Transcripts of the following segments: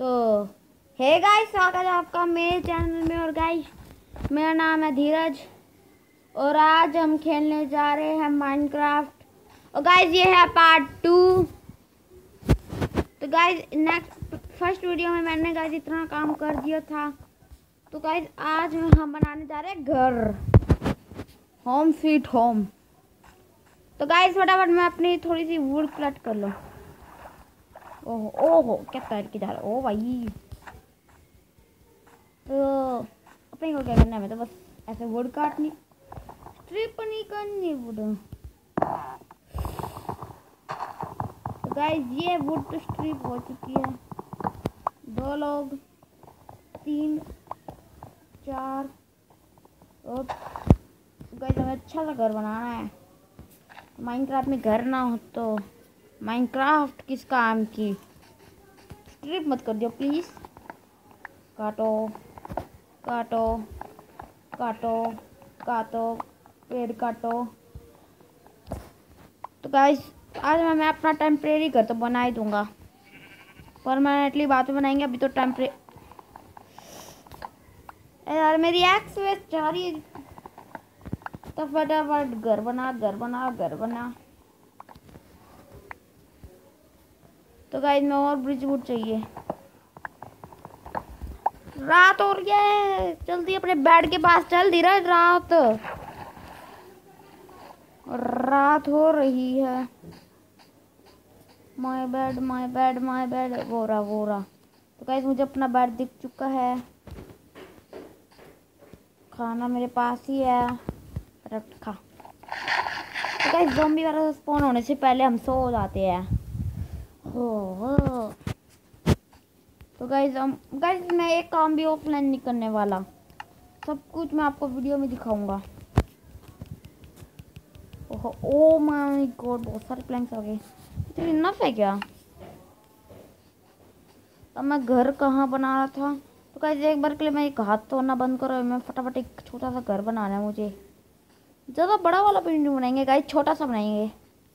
तो hey guys, स्वागत है आपका मेरे चैनल में। और गाइस, मेरा नाम है धीरज और आज हम खेलने जा रहे हैं माइनक्राफ्ट। और गाइस, ये है पार्ट 2। तो गाइस, नेक्स्ट फर्स्ट वीडियो में मैंने गाइस इतना काम कर दिया था। तो गाइस, आज हम बनाने जा रहे हैं घर, होम स्वीट होम। तो गाइस, फटाफट मैं अपनी थोड़ी सी वुड कलेक्ट कर लूँ। ओहो ओहो, क्या पैर की जा रहा है। ओ भाई, तो अपने को क्या करना है, मैं तो बस ऐसे वुड काटनी, स्ट्रिप नहीं करनी वुड। तो गाइस, ये वुड तो स्ट्रिप हो चुकी है। 2 लोग, 3 4 और गाइस, हमें अच्छा सा घर बनाना है। माइनक्राफ्ट में घर ना हो तो माइनक्राफ्ट किस काम की। स्ट्रिप मत कर दियो प्लीज। काटो काटो काटो काटो, पेड़ काटो। तो गाइस, आज मैं अपना टेम्परेरी घर तो बना ही दूंगा। परमानेंटली बाद में बनाएंगे, अभी तो यार मेरी एक्स वेस्ट जा रही है। तो फटाफट घर बना घर बना घर बना। तो गाइस, में और ब्रिज वुड चाहिए। रात हो रही है, जल्दी अपने बेड के पास चल। धीरज, रात हो रही है। My bed my bed my bed, वो रहा। तो गाइस, मुझे अपना बेड दिख चुका है। खाना मेरे पास ही है, खा। तो गाइस, ज़ॉम्बी वगैरह स्पॉन होने से पहले हम सो जाते हैं। हो। तो गाइस, मैं एक काम भी ऑफलाइन नहीं करने वाला। सब कुछ मैं आपको वीडियो में दिखाऊंगा। ओहो, ओ माय गॉड, बहुत सारे प्लैंक्स आ गए। इतनी इनफ है क्या? अब मैं घर कहाँ बना रहा था। तो गाइस, एक बार के लिए मैं एक हाथ तोड़ना बंद करो। मैं फटाफट एक छोटा सा घर बनाना है मुझे। ज़्यादा बड़ा वाला पेंट नहीं बनाएंगे गाइस, छोटा सा बनाएंगे।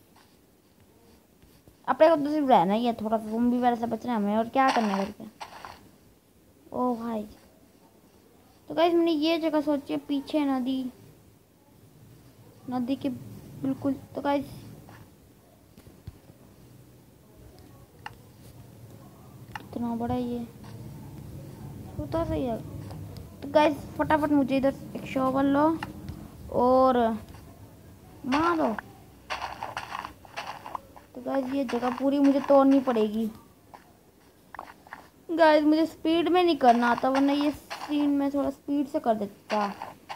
अपने को तो सिर्फ रहना ही है, थोड़ा सा रूम भी वैसे से बचना है हमें। और क्या करना है करके। ओ भाई, तो गाइस, मैंने ये जगह सोची है, पीछे नदी के बिल्कुल। तो गाइस, कितना बड़ा है ये, छोटा सा ही है। तो गाइस, फटाफट मुझे इधर एक शॉवल लो और मार दो। तो गाइस, ये जगह पूरी मुझे तोड़नी पड़ेगी। गाइस, मुझे स्पीड में नहीं करना आता, वरना ये सीन में थोड़ा स्पीड से कर देता।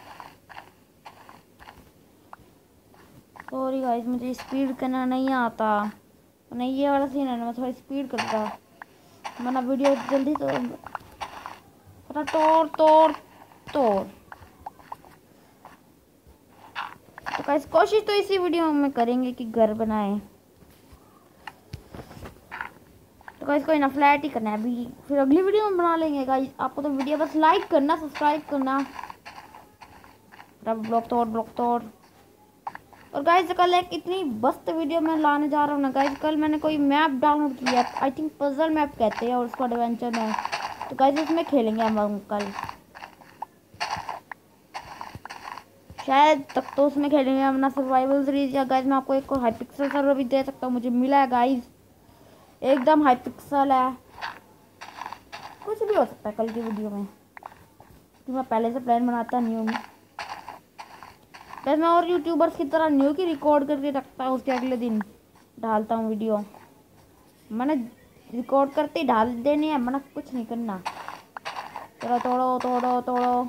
सॉरी गाइस, मुझे स्पीड करना नहीं आता। नहीं, ये वाला सीन है ना, मैं थोड़ा स्पीड करता, वरना वीडियो जल्दी तो फटा तोड़ तोड़ तोड़। तो गाइस, कोशिश तो इसी वीडियो में करेंगे कि घर बनाए। तो गाइस, कोई ना, फ्लैट ही करना है अभी, फिर अगली वीडियो में बना लेंगे। गाइस, आपको तो वीडियो बस लाइक करना, सब्सक्राइब करना। ब्लॉक तोड़। और गाइस, कल एक इतनी मस्त वीडियो मैं लाने जा रहा हूँ ना गाइस। कल मैंने कोई मैप डाउनलोड किया, आई थिंक पजल मैप कहते हैं, और उसको एडवेंचर में। तो गाइस, उसमें खेलेंगे हम कल, शायद तक तो उसमें खेलेंगे हम ना सर्वाइवल सीरीज। या गाइस, मैं आपको एक हाई पिक्सल सर्वर भी दे सकता हूँ, मुझे मिला है गाइस, एकदम हाई पिक्सल है। कुछ भी हो सकता है कल की वीडियो में, क्योंकि मैं पहले से प्लान बनाता नहीं हूँ। मैं और यूट्यूबर्स की तरह न्यू की रिकॉर्ड करके रखता हूँ, उसके अगले दिन डालता हूँ वीडियो। मैंने रिकॉर्ड करते ही डाल देनी है, मैंने कुछ नहीं करना। चलो, तोड़ो।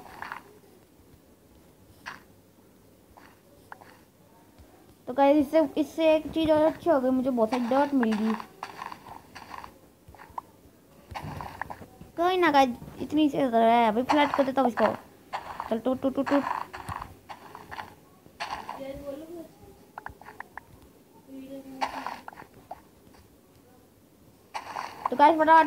तो गाइस, इससे एक चीज़ और अच्छी हो गई, मुझे बहुत सारी डर्ट मिल गई। कोई ना गाइस, इतनी से है, अभी फ्लैट कर देता हूँ इसको। चल, टूट। तो गाइस, बड़ा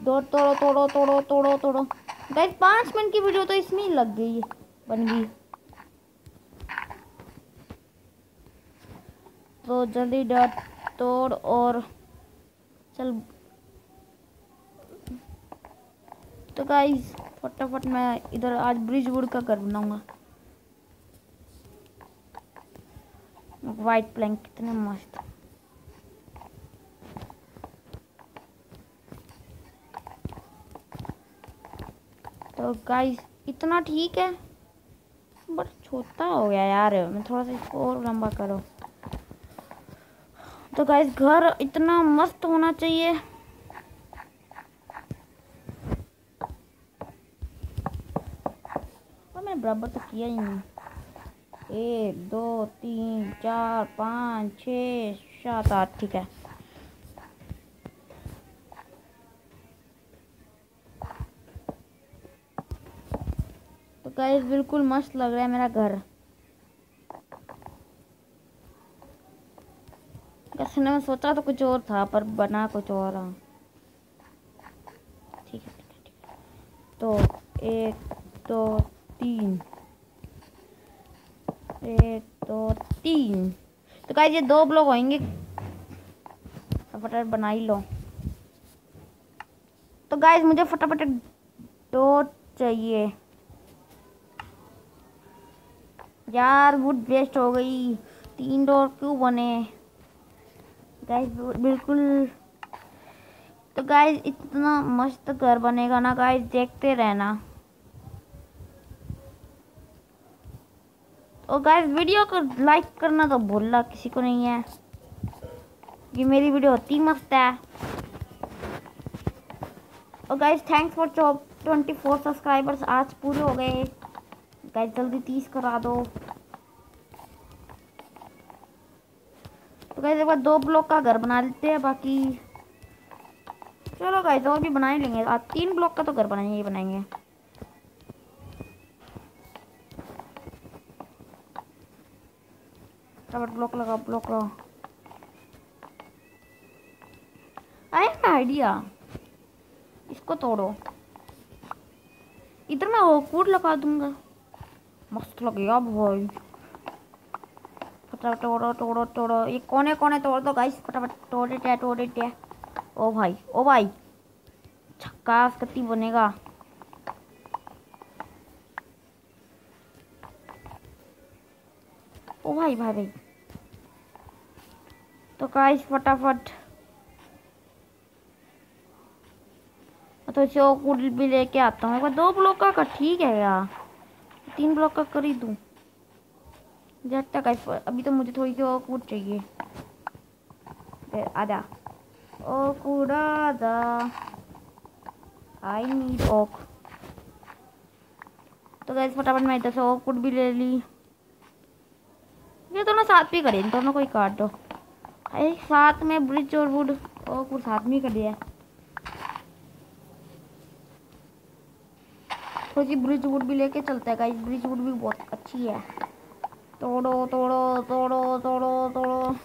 तोड़ो। गाइस, 5 मिनट की वीडियो तो इसमें ही लग गई, बन गई। तो जल्दी डट तोड़ और चल। तो गाइस फटाफट मैं इधर आज ब्रिज वुड का घर बनाऊंगा। वाइट प्लैंक कितने मस्त। तो गाइस इतना ठीक है, बट छोटा हो गया यार, मैं थोड़ा सा इसको और लंबा करो। तो गाइस घर इतना मस्त होना चाहिए। और मैंने बराबर तो किया ही नहीं। 1 2 3 4 5 6 7 8 ठीक है। तो गाइस बिल्कुल मस्त लग रहा है मेरा घर। वैसे मैं सोचा तो कुछ और था पर बना कुछ और रहा। ठीक है ठीक है ठीक है। तो 1 2 3 1 2 3। तो गाइस ये 2 ब्लॉक होंगे, फटाफट बना ही लो। तो गाइस मुझे फटाफट डोर चाहिए यार, वुड वेस्ट हो गई। 3 डोर क्यों बने गाइस बिल्कुल। तो गाइस इतना मस्त घर बनेगा ना गाइस, देखते रहना। और गाइस वीडियो को लाइक करना तो भूलना किसी को नहीं है, कि मेरी वीडियो होती मस्त है। और गाइस थैंक्स फॉर 24 सब्सक्राइबर्स आज पूरे हो गए गाइस, जल्दी 30 करा दो। तो गाइस एक बार 2 ब्लॉक का घर बना लेते हैं, बाकी चलो गाइस और भी बना ही लेंगे। आज 3 ब्लॉक का तो घर बनाएंगे ही बनाएंगे। ब्लॉक लगाओ ब्लॉक लगाओ। आइडिया, इसको तोड़ो, इधर मैं ओकवुड लगा दूंगा, मस्त लगेगा भाई। फटाफट तोड़ो तोड़ो तोड़ो, ये कोने कोने तोड़ दो गाइस, फटाफट तोड़े टे। ओ भाई छक्का कत्ती बनेगा। ओ भाई। तो गाइस फटाफट तो इसे ओकवुड भी लेके आता हूँ। 2 ब्लॉक का ठीक है यार, 3 ब्लॉक का कर ही दूँ जब तक। अभी तो मुझे थोड़ी सी ओकवुड चाहिए। आजा ओकवुड आजा, आई नीड ओक। तो गाइस फटाफट मैं इधर से ओकवुड भी ले ली। ये दोनों साथ भी करें, इन दोनों को ही काट दो। एक साथ में ब्रिज और वुड ओकवुड साथ में कर दिया। थोड़ी सी ब्रिज वुड भी लेके चलता है गाइस, ब्रिज वुड भी बहुत अच्छी है। तोड़ो तोड़ो तोड़ो तोड़ो तोड़ो।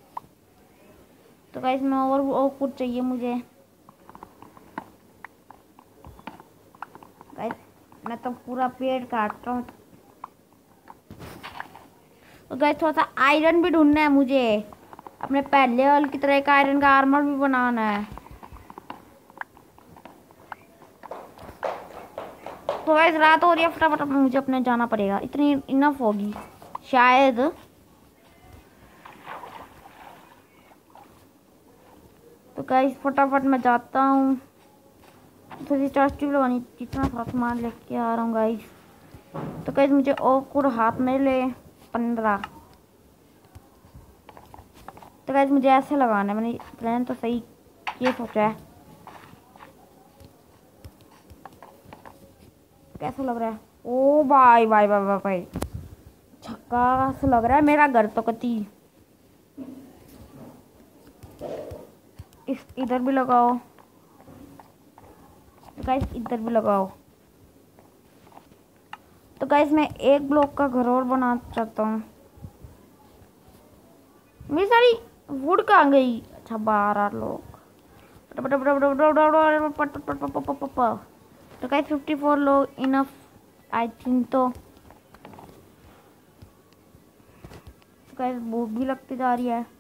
तो गाइस मैं और कुछ चाहिए मुझे गाइस, मैं तो पूरा पेड़ काट रहा हूँ। तो गाइस थोड़ा सा आयरन भी ढूंढना है मुझे, अपने पहले वाल की तरह एक आयरन का आर्मर भी बनाना है। तो गाइस रात हो रही है, फटाफट मुझे अपने जाना पड़ेगा, इतनी इनफ होगी शायद। तो गाइस फटाफट मैं जाता हूँ, थोड़ी ट्यूब लगानी, जितना सारा सामान लेके आ रहा हूँ गाइस। तो गाइस मुझे ओकवुड हाथ में ले 15। तो गाइस मुझे ऐसे लगाना है, मैंने प्लान तो सही ये सोचा है। कैसा लग रहा है? ओ भाई छक्का से लग रहा है मेरा घर तो कती। इस इधर भी लगाओ गाइस, इधर भी लगाओ। तो गाइस मैं एक ब्लॉक का घर और बनाना चाहता हूँ। मेरी सारी वुड कहाँ गई? अच्छा 12 लोग। तो गाइस 54 लोग इनफ आई थिंक। तो गाइस भूख भी लगती जा रही है,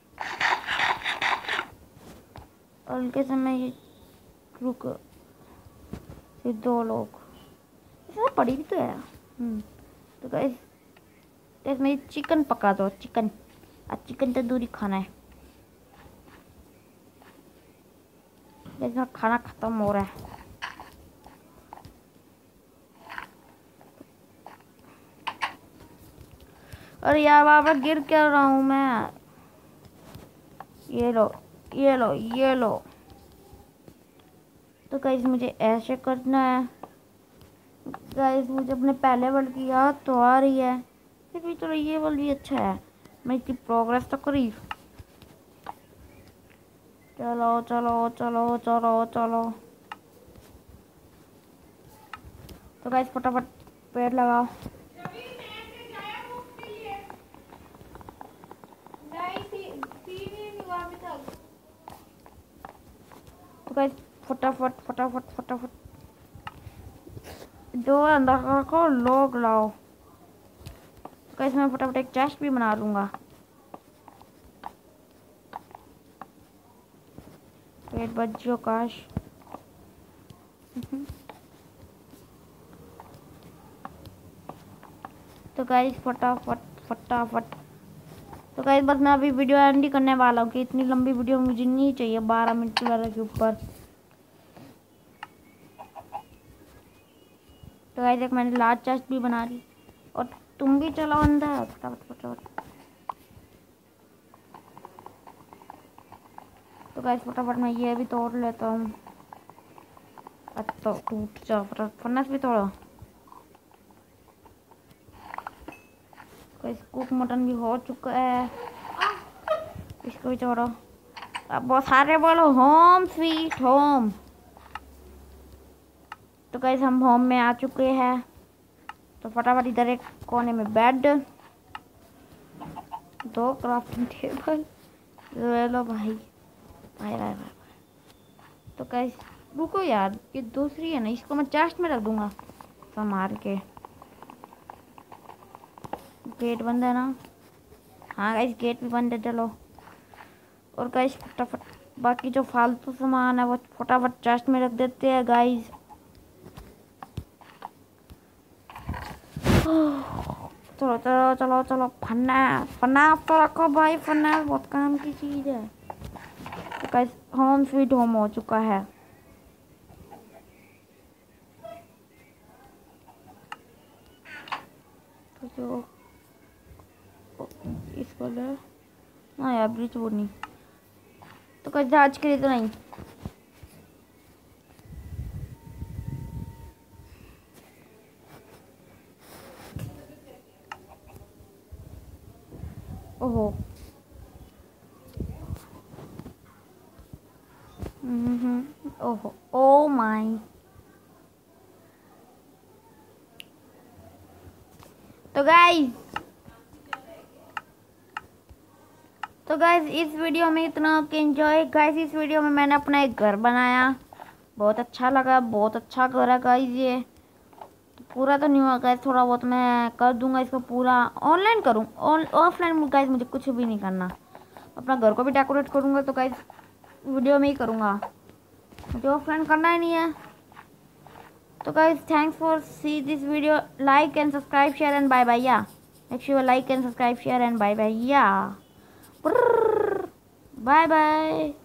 और उनके समय ये रुक फिर 2 लोग, इसमें पड़ी भी तो है। तो गाइस मेरी चिकन पका दो, चिकन। आज चिकन तंदूरी खाना है। मेरा खाना खत्म हो रहा है। अरे यार बाबा गिर क्या रहा हूँ मैं। ये लो ये लो ये लो। तो गाइस मुझे ऐसे करना है। गाइस मुझे अपने पहले वर्ल्ड की याद तो आ रही है, फिर भी चलो ये वर्ल्ड भी अच्छा है। मैं इसकी प्रोग्रेस तो करी। चलो चलो चलो चलो चलो। तो गाइस फटाफट पेड़ लगाओ। तो गाइस फटाफट फटाफट फटाफट जो अंदर को लोग लाओ। तो गाइस मैं फटाफट एक चेस्ट भी बना लूँगा। पेट बच्चों काश। तो गाइस फटाफट फटाफट। तो गाइस बस मैं अभी वीडियो एंड ही करने वाला हूँ कि इतनी लंबी वीडियो मुझे नहीं चाहिए 12 मिनट वाले के ऊपर। तो गाइस एक मैंने लार्ज चेस्ट भी बना ली और तुम भी चलो अंदर फटाफट फटाफट। तो गाइस फटाफट मैं ये भी तोड़ लेता हूँ। तो टूट जा फटाफट, फर्नेस भी तोड़ो। गाइस कुक मटन भी हो चुका है, इसको भी तोड़ो। अब बहुत सारे बोलो होम स्वीट होम। तो गाइस हम होम में आ चुके हैं। तो फटाफट इधर एक कोने में बेड, 2 क्राफ्टिंग टेबल। ले लो भाई भाई भाई भाई। तो गाइस रुको यार, ये दूसरी है ना, इसको मैं चेस्ट में रख दूंगा संभाल के। गेट बंद है ना? हाँ गाइस गेट भी बंद है। चलो और गाइस फटाफट बाकी जो फालतू सामान है वो फटाफट चेस्ट में रख देते हैं गाइस। चलो चलो चलो चलो। फनाफ तो रखो भाई, फनाफ बहुत काम की चीज है। तो गाइस होम स्वीट होम हो चुका है। तो जो इसको ले। हाँ यार ब्रिज वो नहीं। तो गाइस आज के लिए तो नहीं। ओहो ओहो ओ माय। तो गाइस इस वीडियो में इतना आपके एंजॉय। गाइस इस वीडियो में मैंने अपना एक घर बनाया, बहुत अच्छा लगा, बहुत अच्छा घर है गाइस। ये पूरा तो नहीं हुआ गाइस, थोड़ा बहुत मैं कर दूंगा इसको पूरा। ऑनलाइन करूँ ऑफलाइन गाइस मुझे कुछ भी नहीं करना। अपना घर को भी डेकोरेट करूँगा तो गाइस वीडियो में ही करूँगा, मुझे ऑफलाइन करना ही नहीं है। तो guys thanks for see this video, like and subscribe, share and bye bye. Yeah, make sure like and subscribe, share and bye bye. Yeah, bye bye.